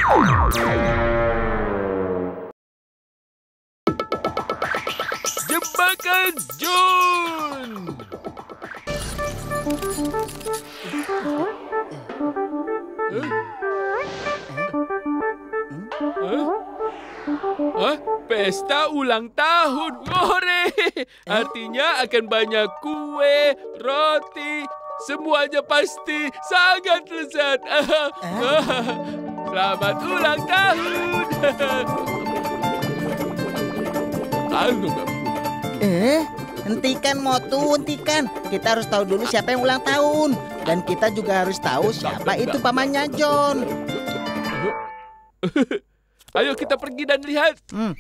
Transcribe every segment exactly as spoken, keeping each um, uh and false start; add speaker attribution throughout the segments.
Speaker 1: Jebakan John. Huh? Huh? Pesta ulang tahun. Hore! Artinya akan banyak kue, roti, semuanya pasti sangat lezat. Selamat ulang tahun.
Speaker 2: Eh, hentikan Motu, hentikan. Kita harus tahu dulu siapa yang ulang tahun. Dan kita juga harus tahu siapa itu pamannya John.
Speaker 1: Ayo kita pergi dan lihat.
Speaker 2: Hmm.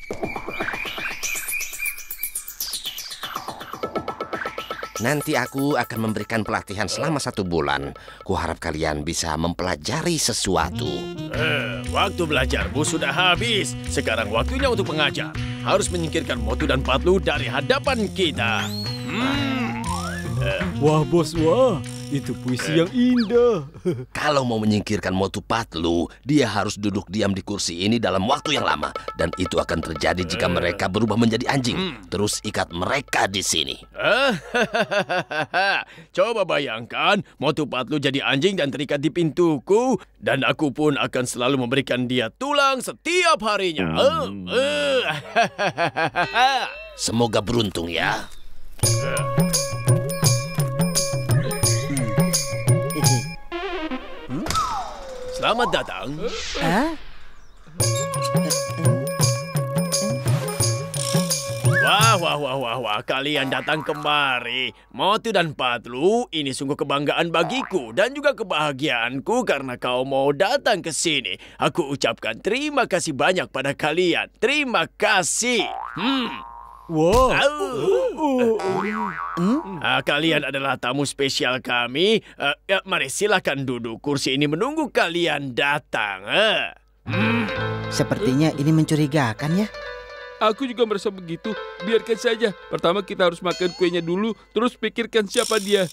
Speaker 3: Nanti aku akan memberikan pelatihan selama satu bulan. Kuharap kalian bisa mempelajari sesuatu.
Speaker 4: Eh, waktu belajarmu sudah habis. Sekarang waktunya untuk mengajar. Harus menyingkirkan Motu dan Patlu dari hadapan kita. Hmm. Eh.
Speaker 5: Wah, bos, wah. Itu puisi yang indah.
Speaker 3: Kalau mau menyingkirkan Motu Patlu, dia harus duduk diam di kursi ini dalam waktu yang lama. Dan itu akan terjadi jika mereka berubah menjadi anjing. Terus ikat mereka di sini.
Speaker 4: Coba bayangkan, Motu Patlu jadi anjing dan terikat di pintuku. Dan aku pun akan selalu memberikan dia tulang setiap harinya.
Speaker 3: Semoga beruntung ya.
Speaker 4: Selamat datang.
Speaker 2: Hah?
Speaker 4: Wah, wah, wah, wah, wah. Kalian datang kemari. Motu dan Patlu, ini sungguh kebanggaan bagiku dan juga kebahagiaanku karena kau mau datang ke sini. Aku ucapkan terima kasih banyak pada kalian. Terima kasih. Hmm.
Speaker 5: Wow.
Speaker 4: Oh. Hmm? Uh, kalian adalah tamu spesial kami. Uh, ya, mari silakan duduk. Kursi ini menunggu kalian datang. Uh. Hmm.
Speaker 2: Sepertinya ini mencurigakan ya.
Speaker 1: Aku juga merasa begitu. Biarkan saja. Pertama kita harus makan kuenya dulu, terus pikirkan siapa dia.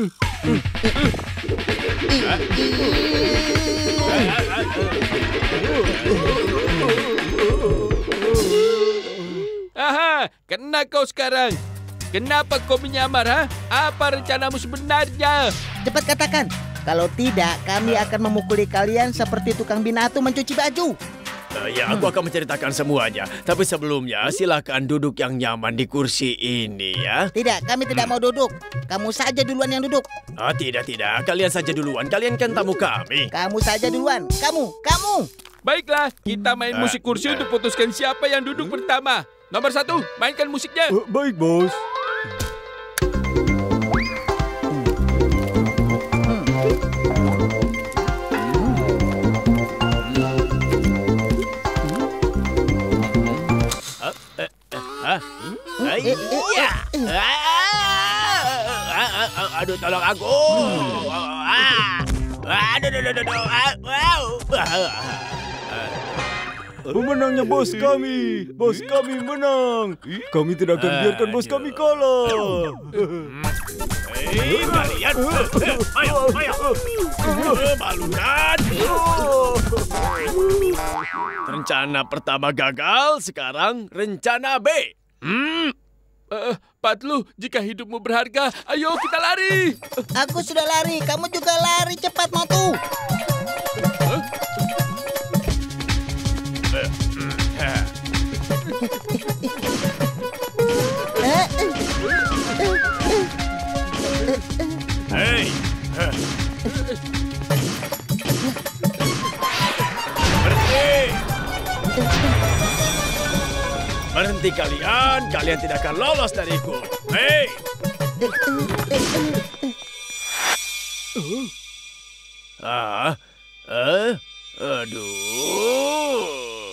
Speaker 1: Aha, kena kau sekarang. Kenapa kau menyamar, ha? Apa rencanamu sebenarnya?
Speaker 2: Cepat katakan. Kalau tidak, kami akan memukuli kalian seperti tukang binatu mencuci baju.
Speaker 4: Uh, ya, aku akan menceritakan semuanya. Tapi sebelumnya, silakan duduk yang nyaman di kursi ini, ya.
Speaker 2: Tidak, kami tidak mau duduk. Kamu saja duluan yang duduk.
Speaker 4: Ah, tidak, tidak. Kalian saja duluan. Kalian kan tamu kami.
Speaker 2: Kamu saja duluan. Kamu, kamu.
Speaker 1: Baiklah, kita main musik kursi untuk putuskan siapa yang duduk pertama. Nomor satu, mainkan musiknya.
Speaker 5: Uh, baik, bos.
Speaker 4: Iya. Aduh, tolong aku. Aduh, aduh, aduh, aduh.
Speaker 5: Pemenangnya bos kami. Bos kami menang. Kami tidak akan biarkan bos kami kalah.
Speaker 4: Hei, kalian. Ayo, ayo. Malu kan? Rencana pertama gagal, sekarang rencana B. Hmm.
Speaker 1: Uh, Patlu, jika hidupmu berharga, ayo kita lari.
Speaker 2: Aku sudah lari, kamu juga lari cepat, Motu.
Speaker 1: Huh?
Speaker 4: Hei. Berhenti. Berhenti kalian, kalian tidak akan lolos dariku. Hei. Ah, eh, aduh.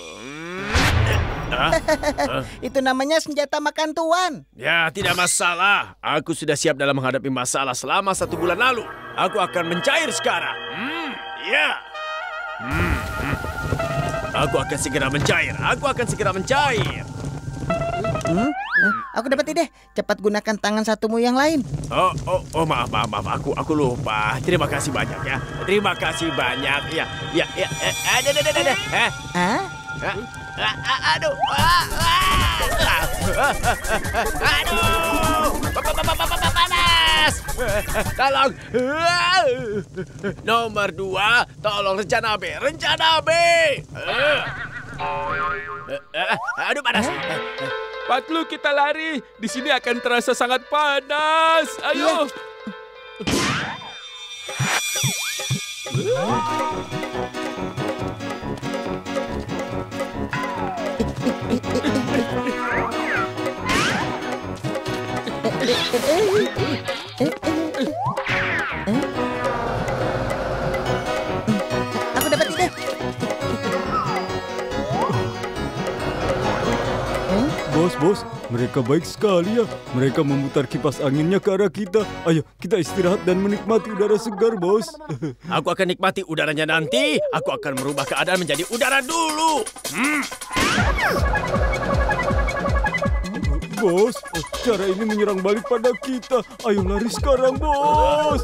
Speaker 4: Ah, ah.
Speaker 2: Itu namanya senjata makan tuan.
Speaker 4: Ya, tidak masalah. Aku sudah siap dalam menghadapi masalah selama satu bulan lalu. Aku akan mencair sekarang. Hmm, ya. Hmm, hmm. Aku akan segera mencair. Aku akan segera mencair.
Speaker 2: Hmm? Eh, Aku dapat ide. Cepat gunakan tangan satumu yang lain.
Speaker 4: Oh, oh, oh, maaf, maaf, maaf. Aku, aku lupa. Terima kasih banyak ya. Terima kasih banyak. Ya, ya, ya. Eh, ada, ada, ada, ada. Eh,
Speaker 2: Hah?
Speaker 4: ah, ah, ah, aduh. Ah, ah, aduh. Pa- pa- pa- pa- pa- pa- Panas. Tolong. Ah. Nomor dua, tolong rencana B. Rencana B. Eh. Eh, eh, Aduh, panas.
Speaker 1: Patlu, kita lari. Di sini akan terasa sangat panas. Ayo.
Speaker 2: Aku dapat ide.
Speaker 5: Bos, bos, mereka baik sekali ya. Mereka memutar kipas anginnya ke arah kita. Ayo, kita istirahat dan menikmati udara segar, bos.
Speaker 4: Aku akan nikmati udaranya nanti. Aku akan merubah keadaan menjadi udara dulu. Hmm.
Speaker 5: Bos, cara ini menyerang balik pada kita. Ayo lari sekarang, bos.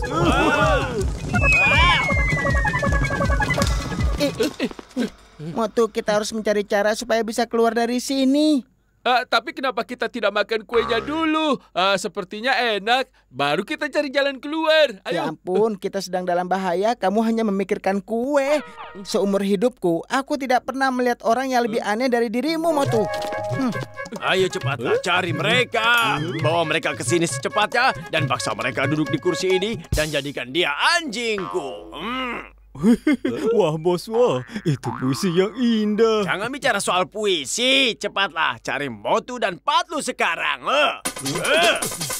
Speaker 2: Eh, eh, eh. Motu, kita harus mencari cara supaya bisa keluar dari sini.
Speaker 1: Ah, tapi kenapa kita tidak makan kuenya dulu? Ah, sepertinya enak. Baru kita cari jalan keluar.
Speaker 2: Ya
Speaker 1: Ayo.
Speaker 2: ampun, kita sedang dalam bahaya. Kamu hanya memikirkan kue. Seumur hidupku, aku tidak pernah melihat orang yang lebih aneh dari dirimu, Motu. Hmm.
Speaker 4: Ayo cepatlah cari mereka. Bawa mereka ke sini secepatnya dan paksa mereka duduk di kursi ini dan jadikan dia anjingku. Hmm.
Speaker 5: Wah, bos, wah. Itu puisi yang indah.
Speaker 4: Jangan bicara soal puisi. Cepatlah cari Motu dan Patlu sekarang. Eh. Eh.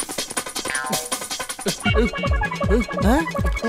Speaker 2: Hah?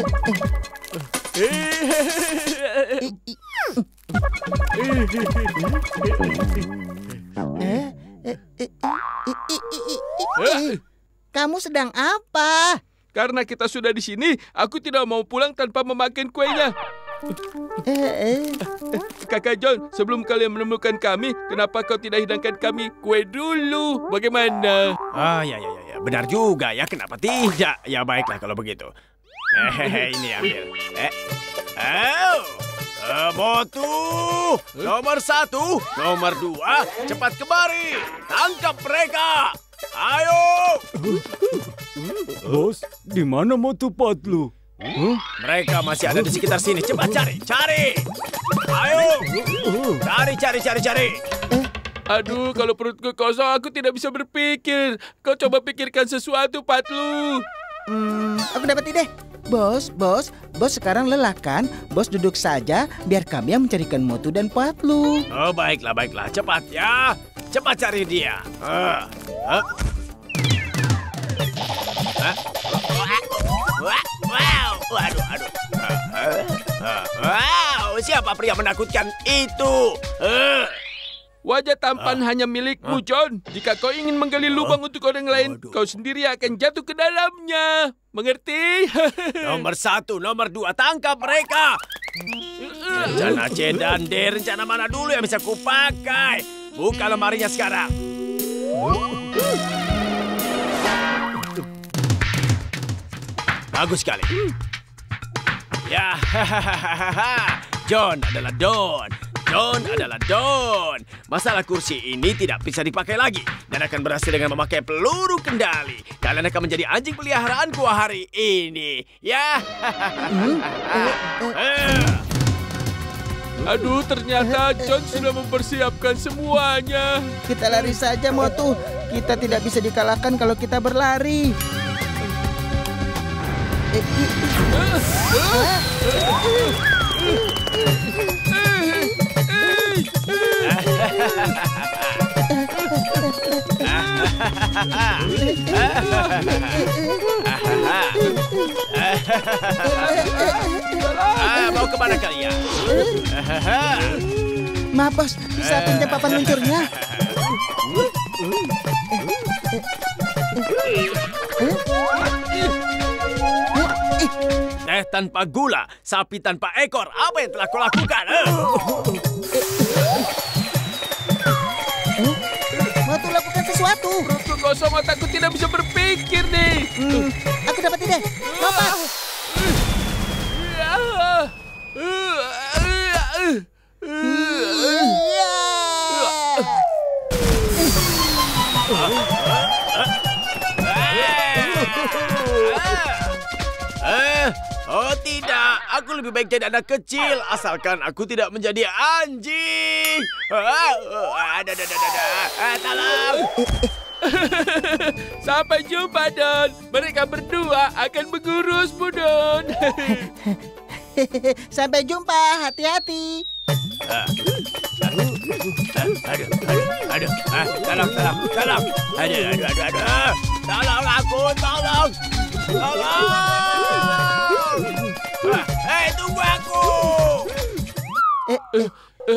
Speaker 2: Eh, eh, eh, eh, eh, eh, eh. Kamu sedang apa?
Speaker 1: Karena kita sudah di sini, aku tidak mau pulang tanpa memakan kuenya.
Speaker 2: Eh, eh.
Speaker 1: Kakak John, sebelum kalian menemukan kami, kenapa kau tidak hidangkan kami kue dulu? Bagaimana?
Speaker 4: Ah, ya, ya, ya, ya. Benar juga ya. Kenapa tidak? Ya, baiklah kalau begitu. Eh, ini ambil. Eh, oh. Eh, Motu, nomor satu, nomor dua, cepat kemari. Tangkap mereka. Ayo.
Speaker 5: Bos, di mana Motu Patlu? Huh?
Speaker 4: Mereka masih ada di sekitar sini. Cepat cari, cari. Ayo. Cari, cari, cari, cari.
Speaker 1: Aduh, kalau perutku kosong, aku tidak bisa berpikir. Kau coba pikirkan sesuatu, Patlu.
Speaker 2: Hmm, aku dapat ide. Bos, bos, bos sekarang lelah kan? Bos duduk saja, biar kami yang mencarikan Motu dan Patlu.
Speaker 4: Oh, baiklah, baiklah. Cepat ya. Cepat cari dia. Uh, uh. Uh. Wow, waduh, aduh. Uh, uh, uh. Wow, siapa pria menakutkan itu? Uh.
Speaker 1: Wajah tampan hanya milikmu, John. Jika kau ingin menggali lubang untuk orang lain,
Speaker 4: Waduh.
Speaker 1: kau sendiri akan jatuh ke dalamnya. Mengerti?
Speaker 4: Nomor satu, nomor dua, tangkap mereka. Rencana C dan D, rencana mana dulu yang bisa kupakai? Buka lemarinya sekarang. Bagus sekali. Ya, hahaha. John adalah Don. Don adalah Don. Masalah kursi ini tidak bisa dipakai lagi dan akan berhasil dengan memakai peluru kendali. Kalian akan menjadi anjing peliharaanku hari ini. Ya.
Speaker 1: Aduh, ternyata John sudah mempersiapkan semuanya.
Speaker 2: Kita lari saja, Motu. Kita tidak bisa dikalahkan kalau kita berlari. Eh, i-
Speaker 4: Ah, mau kemana kalian?
Speaker 2: Maaf, bos. Bisa pinjam papan luncurnya?
Speaker 4: Teh tanpa gula, sapi tanpa ekor. Apa yang telah kau lakukan? Eh?
Speaker 2: Motu lakukan sesuatu.
Speaker 1: kosong, otakku tidak bisa berpikir nih.
Speaker 2: Hmm, aku dapat ide. Lompat.
Speaker 4: Eh, oh tidak, aku lebih baik jadi anak kecil asalkan aku tidak menjadi anjing. Ah, ada, ada, ada, ada. Ah, tolong.
Speaker 1: Sampai jumpa, Don. Mereka berdua akan mengurusmu, Don.
Speaker 2: Sampai jumpa, hati-hati.
Speaker 4: Aduh, aduh, aduh, ah, tolong, tolong, tolong. Aduh, aduh, aduh, aduh. Tolong aku, tolong. Tolong. Hei, tunggu aku.
Speaker 2: Eh, eh.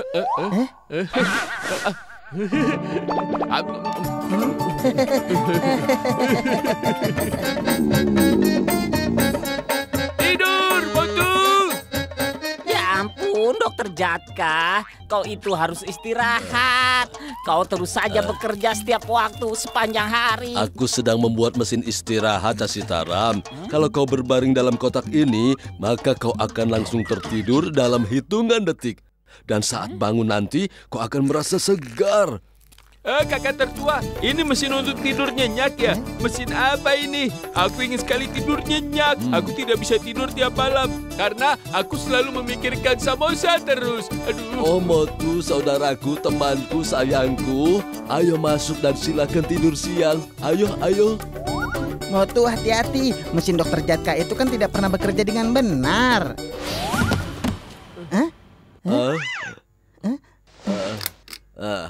Speaker 1: Tidur, Motu.
Speaker 6: Ya ampun, Dokter Jatka, kau itu harus istirahat. Kau terus saja bekerja setiap waktu sepanjang hari.
Speaker 3: Aku sedang membuat mesin istirahat, Casitaram. Kalau kau berbaring dalam kotak ini, maka kau akan langsung tertidur dalam hitungan detik. Dan saat bangun nanti, kau akan merasa segar.
Speaker 1: Eh, kakak tertua, ini mesin untuk tidur nyenyak ya? Mesin apa ini? Aku ingin sekali tidur nyenyak. Aku tidak bisa tidur tiap malam karena aku selalu memikirkan samosa terus. Aduh.
Speaker 3: Oh Motu, saudaraku, temanku, sayangku. Ayo masuk dan silakan tidur siang. Ayo, ayo.
Speaker 2: Motu, hati-hati. Mesin Dokter Jatka itu kan tidak pernah bekerja dengan benar. Hah?
Speaker 3: Ah. Ah. Ah.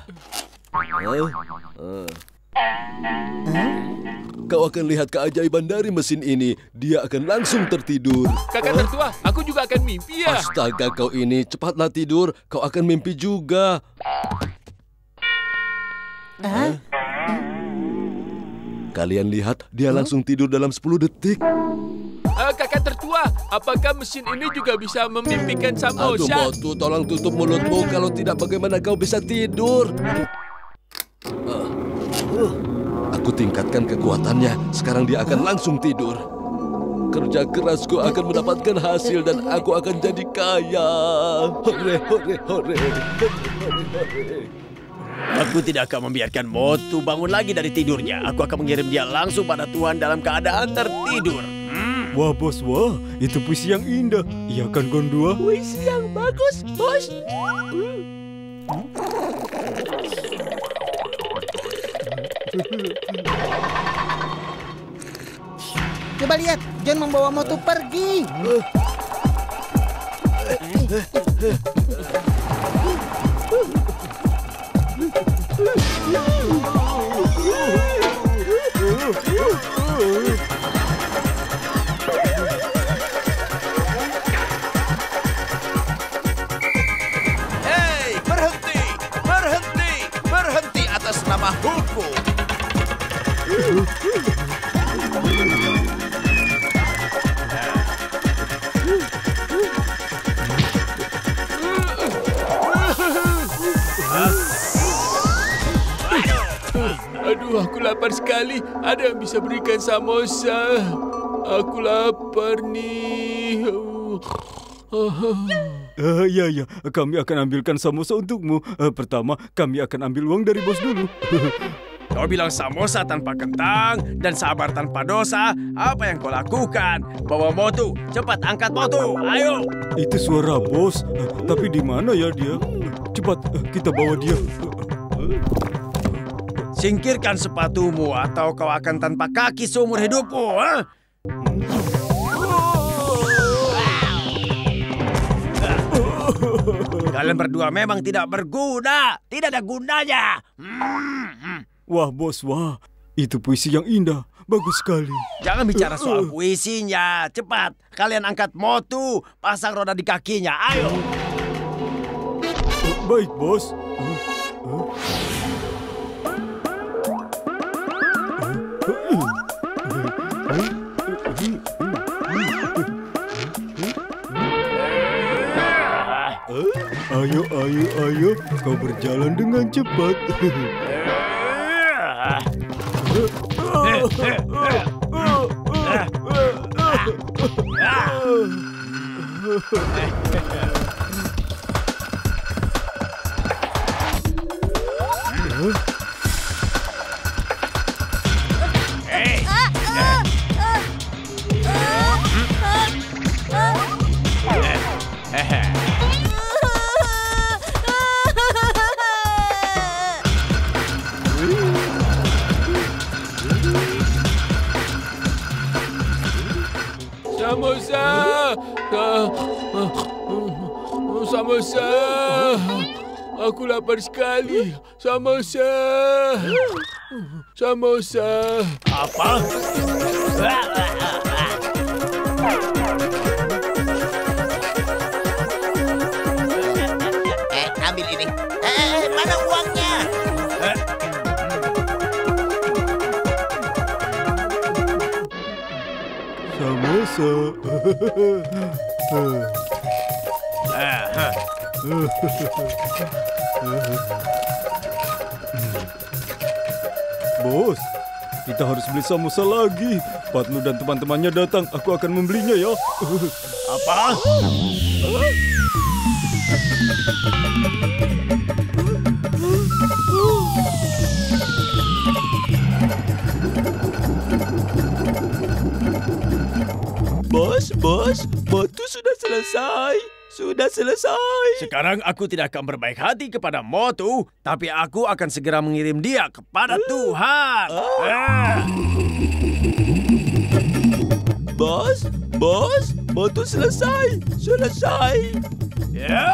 Speaker 3: Kau akan lihat keajaiban dari mesin ini. Dia akan langsung tertidur.
Speaker 1: Kakak tertua, aku juga akan mimpi ya.
Speaker 3: Astaga, kau ini cepatlah tidur. Kau akan mimpi juga.
Speaker 2: Hah?
Speaker 3: Kalian lihat, dia langsung tidur dalam sepuluh detik.
Speaker 1: Uh, kakak tertua, apakah mesin ini juga bisa memimpikan
Speaker 3: Aduh,
Speaker 1: samosa?
Speaker 3: Motu, tolong tutup mulutmu. Kalau tidak, bagaimana kau bisa tidur? Uh, uh, aku tingkatkan kekuatannya. Sekarang dia akan langsung tidur. Kerja kerasku akan mendapatkan hasil dan aku akan jadi kaya. Hore, hore, hore.
Speaker 4: Aku tidak akan membiarkan Motu bangun lagi dari tidurnya. Aku akan mengirim dia langsung pada Tuhan dalam keadaan tertidur. Hmm.
Speaker 5: Wah bos, wah, itu puisi yang indah. Iya kan Gondua?
Speaker 6: Puisi yang bagus, bos.
Speaker 2: Coba lihat, John membawa Motu pergi.
Speaker 7: Hei, berhenti, berhenti, berhenti atas nama hukum.
Speaker 1: Aduh, aku lapar sekali. Ada yang bisa berikan samosa? Aku lapar nih.
Speaker 5: Uh, ya, ya, kami akan ambilkan samosa untukmu. Uh, pertama, kami akan ambil uang dari bos dulu.
Speaker 4: Kau bilang samosa tanpa kentang dan sabar tanpa dosa. Apa yang kau lakukan? Bawa Motu, cepat angkat Motu. Ayo.
Speaker 5: Itu suara bos. Uh, tapi di mana ya dia? Cepat, uh, kita bawa dia.
Speaker 4: Singkirkan sepatumu atau kau akan tanpa kaki seumur hidupmu. Ha? Kalian berdua memang tidak berguna. Tidak ada gunanya. Hmm.
Speaker 5: Wah bos, wah. Itu puisi yang indah. Bagus sekali.
Speaker 4: Jangan bicara soal puisinya. Cepat, kalian angkat Motu. Pasang roda di kakinya. Ayo.
Speaker 5: Uh, baik bos. Uh, uh. Ayo, ayo, ayo, kau berjalan dengan cepat.
Speaker 1: Samosa! Ah, Samosa! Aku lapar sekali. Samosa! Samosa!
Speaker 4: Apa?
Speaker 7: Eh, ambil ini. Eh, mana uangnya?
Speaker 5: Samosa. Bos, kita harus beli samosa lagi. Patlu dan teman-temannya datang. Aku akan membelinya ya.
Speaker 4: Apa?
Speaker 3: Bos, bos, batu sudah selesai. Sudah selesai.
Speaker 4: Sekarang aku tidak akan berbaik hati kepada Motu, tapi aku akan segera mengirim dia kepada Tuhan. Ah.
Speaker 3: Bos, bos, batu selesai. Selesai.
Speaker 4: Ya.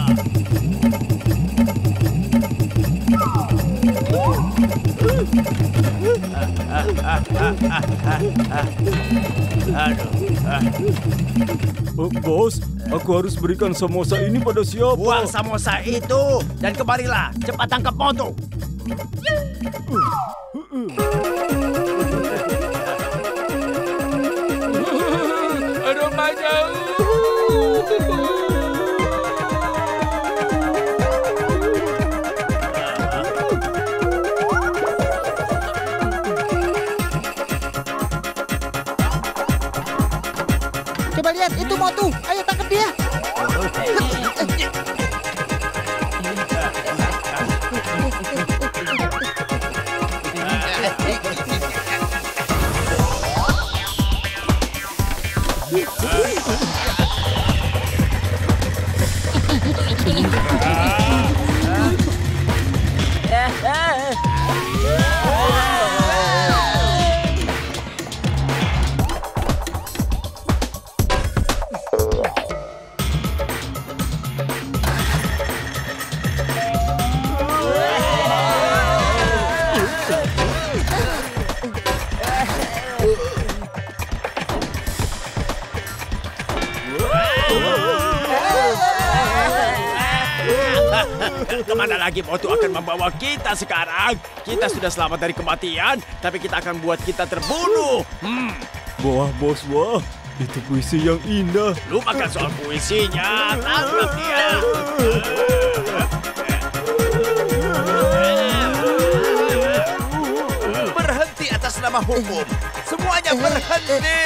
Speaker 5: Oh, bos, aku harus berikan samosa ini pada siapa?
Speaker 4: Buang samosa itu dan kembalilah. Cepat tangkap Motu.
Speaker 1: Aromanya.
Speaker 2: Coba lihat, itu Motu. Ayo tangkap dia.
Speaker 4: Kemana lagi Motu akan membawa kita sekarang? Kita sudah selamat dari kematian, tapi kita akan buat kita terbunuh. Hmm.
Speaker 5: Wah, bos, wah. Itu puisi yang indah.
Speaker 4: Lupakan soal puisinya. Tangkap dia.
Speaker 7: Berhenti atas nama hukum. Semuanya berhenti.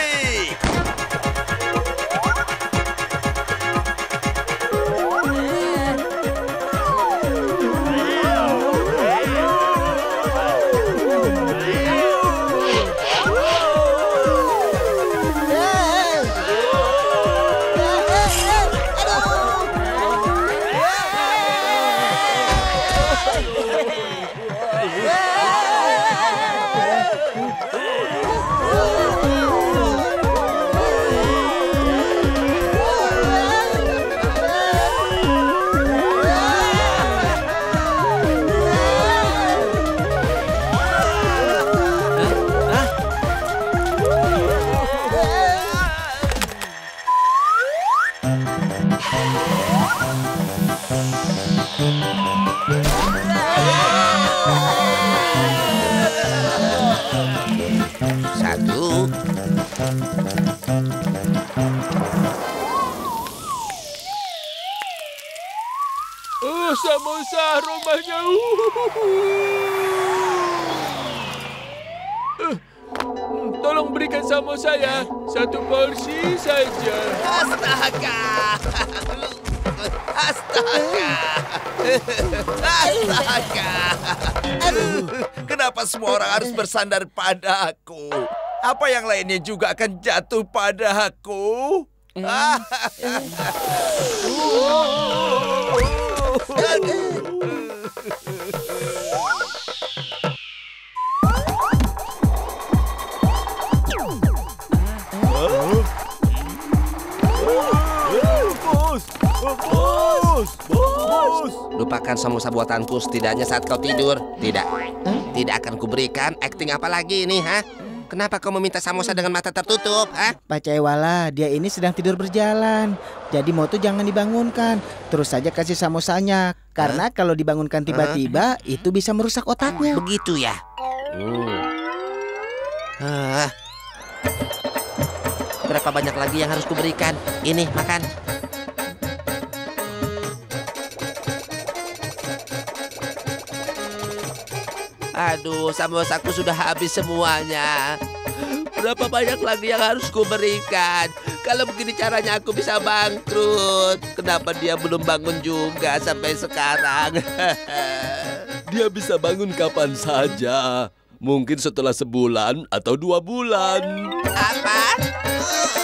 Speaker 7: Satu.
Speaker 1: Oh, samosa aromanya. tolong berikan samosa ya. Satu porsi saja.
Speaker 7: Astaga. Astaga. Astaga. Kenapa semua orang harus bersandar padaku? Apa yang lainnya juga akan jatuh padaku?
Speaker 8: Lupakan samosa buatanku setidaknya saat kau tidur. Tidak, tidak akan kuberikan. Acting apa lagi ini, ha? Kenapa kau meminta samosa dengan mata tertutup, ha?
Speaker 2: Pak Cewala, dia ini sedang tidur berjalan. Jadi Motu jangan dibangunkan. Terus saja kasih samosanya. Karena kalau dibangunkan tiba-tiba, itu bisa merusak otaknya.
Speaker 8: Begitu ya? Hmm. Ah. Berapa banyak lagi yang harus kuberikan? Ini, makan. Aduh, samosaku sudah habis semuanya. Berapa banyak lagi yang harus kuberikan? Kalau begini caranya aku bisa bangkrut. Kenapa dia belum bangun juga sampai sekarang?
Speaker 3: Dia bisa bangun kapan saja. Mungkin setelah sebulan atau dua bulan.
Speaker 8: Apa?